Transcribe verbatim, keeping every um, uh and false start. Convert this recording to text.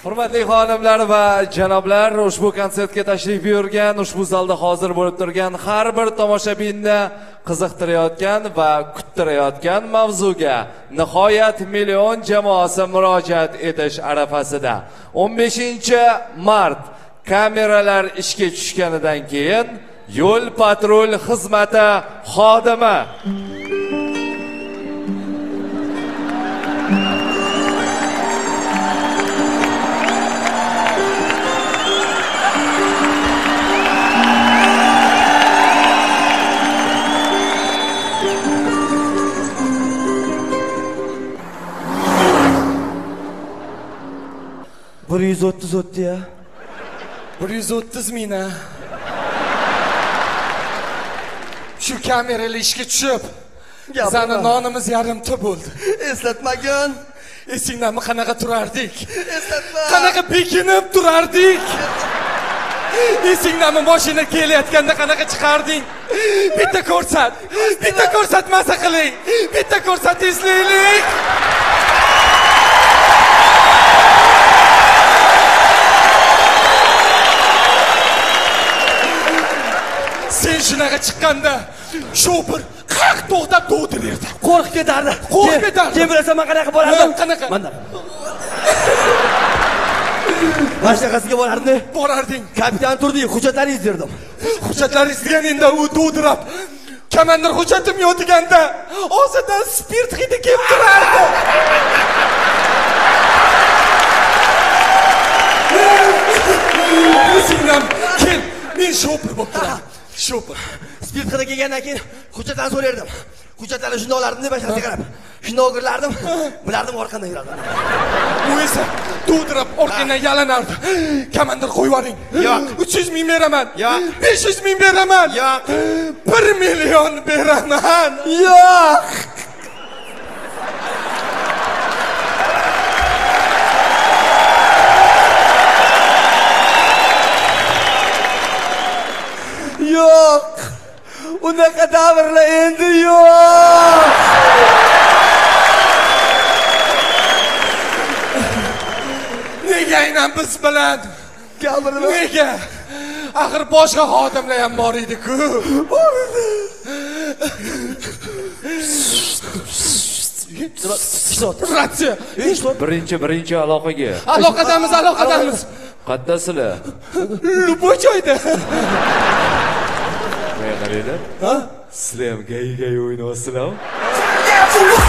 Hurmatli xonimlar va janoblar, ushbu konsertga tashrif buyurgan, ushbu zalda hozir bo'lib turgan har bir tomoshabinni qiziqtirayotgan va kuttirayotgan mavzuga nihoyat million jamoasi murojaat etish arafasida o'n beshinchi mart kameralar ishga tushganidan keyin yo'l patrul xizmati xodimi bir yuz o'ttiz o'tdi ya. bir yuz o'ttiz ming a. Shu kameralar ishga tushib, bizning nonimiz yarimta bo'ldi. Eslatmagin. Esingizmi qanaqa turardik? Eslatma. Qanaqa bekinib turardik? Esingizmi mashina kelayotganda qanaqa chiqarding? Bitta ko'rsat. Bitta ko'rsatmasa qiling. Bitta ko'rsat eslaylik. Sen shunaqa chiqqanda shofir qaq to'xtab to'dirdi. Qo'rqib ketardi. Qo'rqib ketardi. Kim bilsa men qanaqa bo'lardim? Qanaqa? Mana. Mashinasiga bo'lardi. Borarding. Kapitan turdi, hujjatlaringizni berdim. Hujjatlaringiz deganda u to'dirib, komandir hujjatim yo'q deganda, o'zidan spirt hidi kelib turardi. Sinam, kel, men shofir bo'lib turaman. Shofir. Spirt hidi kelgandan keyin hujjatlarni so'rardim. Hujjatlarni shunday olardim deb mashinasiga qarab. Shunday o'girlardim. Bilardim orqadan yurardim. U esa to'dirib orqadan yalanardi. Komandir qo'yib yuboring. Yo'q. uch yuz ming beraman. Yo'q. besh yuz ming beraman. Yo'q. bir million beraman. Yo'q. Yo'q. Unaqa davrlar endi yo'q. Nega aynan biz bilan? Gapirma. Nega? Axir boshqa xodimlar ham bor edi-ku. Bor edi. Ratsiya. birinchi birinchi aloqaga. Aloqadamiz, aloqadamiz. Qaddasizlar? Luboy joyda. Nima qaraylar? Ha? Sizlar ham gay-gay o'ynayapsizlar.